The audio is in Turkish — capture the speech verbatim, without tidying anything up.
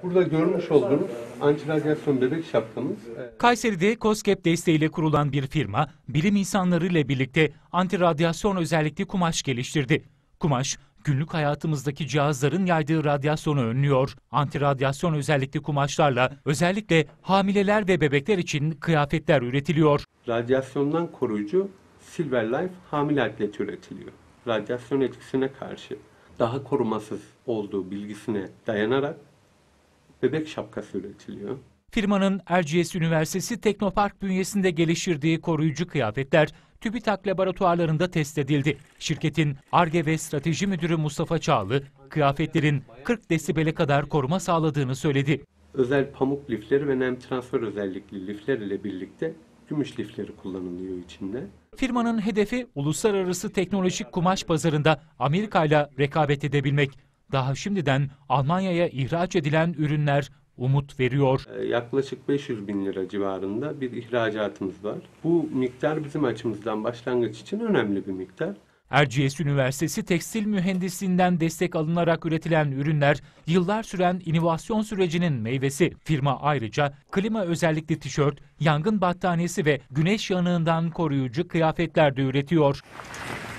Burada görmüş olduğunuz antiradyasyon bebek şapkamız. Kayseri'de KOSGEB desteğiyle kurulan bir firma, bilim insanları ile birlikte antiradyasyon özellikli kumaş geliştirdi. Kumaş, günlük hayatımızdaki cihazların yaydığı radyasyonu önlüyor. Antiradyasyon özellikli kumaşlarla özellikle hamileler ve bebekler için kıyafetler üretiliyor. Radyasyondan koruyucu Silver Life hamile atleti üretiliyor. Radyasyon etkisine karşı daha korumasız olduğu bilgisine dayanarak bebek şapkası üretiliyor. Firmanın Erciyes Üniversitesi Teknopark bünyesinde geliştirdiği koruyucu kıyafetler TÜBİTAK laboratuvarlarında test edildi. Şirketin Ar-Ge ve Strateji Müdürü Mustafa Çağlı, kıyafetlerin kırk desibele kadar koruma sağladığını söyledi. Özel pamuk lifleri ve nem transfer özellikli lifler ile birlikte gümüş lifleri kullanılıyor içinde. Firmanın hedefi uluslararası teknolojik kumaş pazarında Amerika ile rekabet edebilmek. Daha şimdiden Almanya'ya ihraç edilen ürünler umut veriyor. Yaklaşık beş yüz bin lira civarında bir ihracatımız var. Bu miktar bizim açımızdan başlangıç için önemli bir miktar. Erciyes Üniversitesi Tekstil Mühendisliğinden destek alınarak üretilen ürünler yıllar süren inovasyon sürecinin meyvesi. Firma ayrıca klima özellikli tişört, yangın battaniyesi ve güneş yanığından koruyucu kıyafetler de üretiyor.